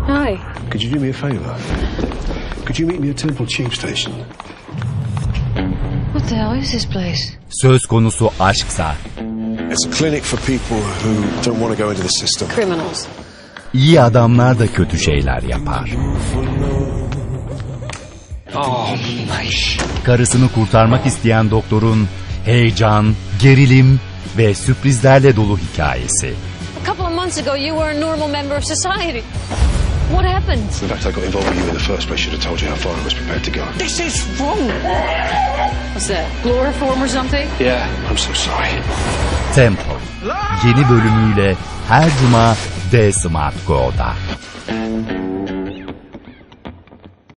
Hi. Could you do me a favour? Could you meet me at Temple Tube Station? What the hell is this place? Söz konusu aşksa, It's a clinic for people who don't want to go into the system. Criminals. iyi adamlar da kötü şeyler yapar. Oh, mate. Karısını kurtarmak isteyen doktorun heyecan, gerilim ve sürprizlerle dolu hikayesi. A couple of months ago, you were a normal member of society. What happened? In fact, I got involved with you in the first place. Should have told you how far I was prepared to go. This is wrong. What's that? Chloroform or something? Yeah, I'm so sorry. Temple yeni bölümüyle her cuma D Smart Go'da.